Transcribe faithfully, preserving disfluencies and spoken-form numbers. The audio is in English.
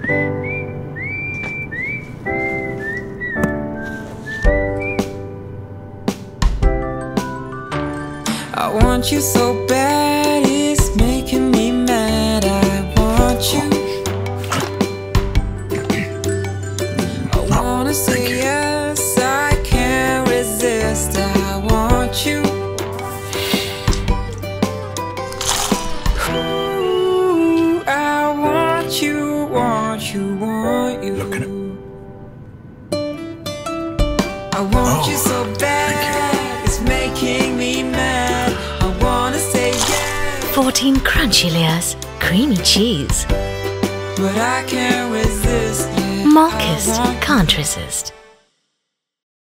I want you so bad, it's making me mad. I want you. I wanna say yes, I can't resist. I want you. Ooh, I want you, want you, want you. Look at it. I want Oh, you so bad, it's making me mad. I wanna say yes, fourteen crunchy layers, creamy cheese. but I can't resist. Yeah, Malkist I want can't resist.